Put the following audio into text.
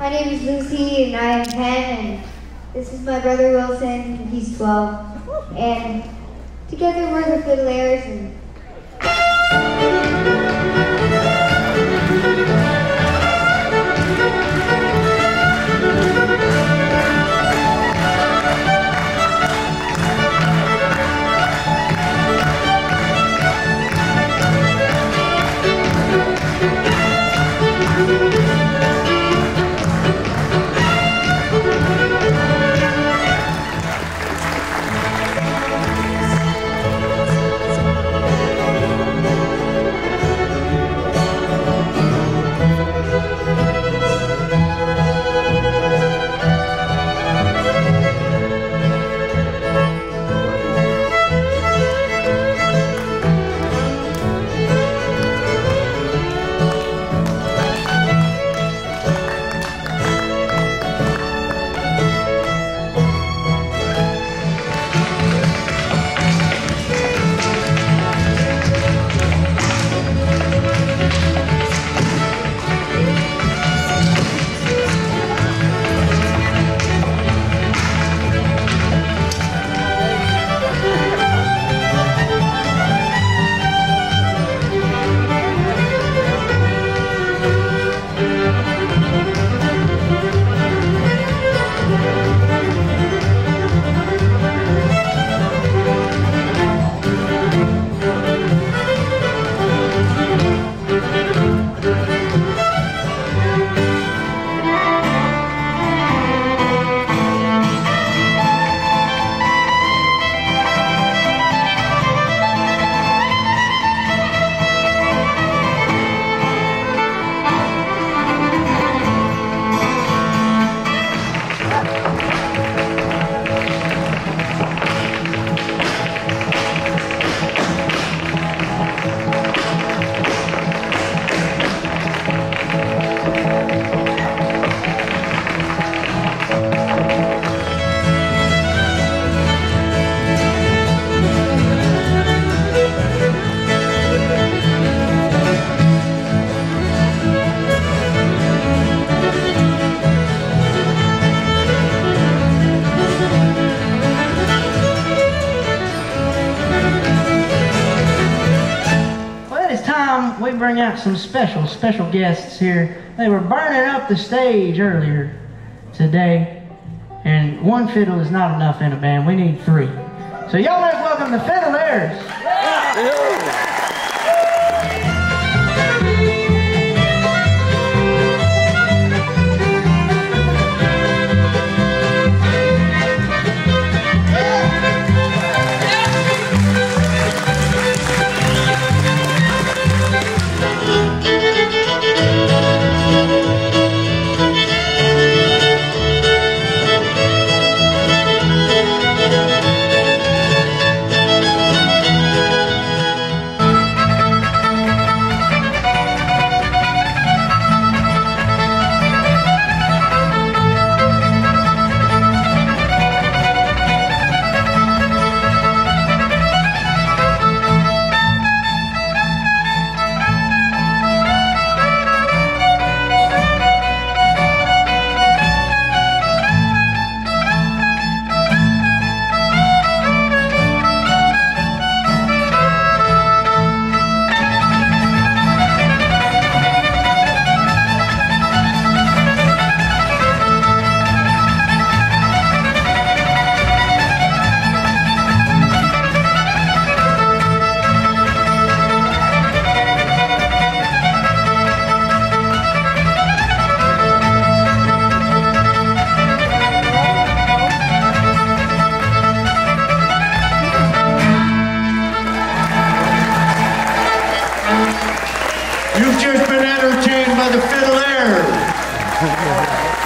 My name is Lucy and I am 10, and this is my brother Wilson, he's 12. And together we're the Fiddlers. And we bring out some special guests here. They were burning up the stage earlier today, and one fiddle is not enough in a band. We need 3. So y'all let's welcome the Fiddlers. You've just been entertained by the Fiddlers.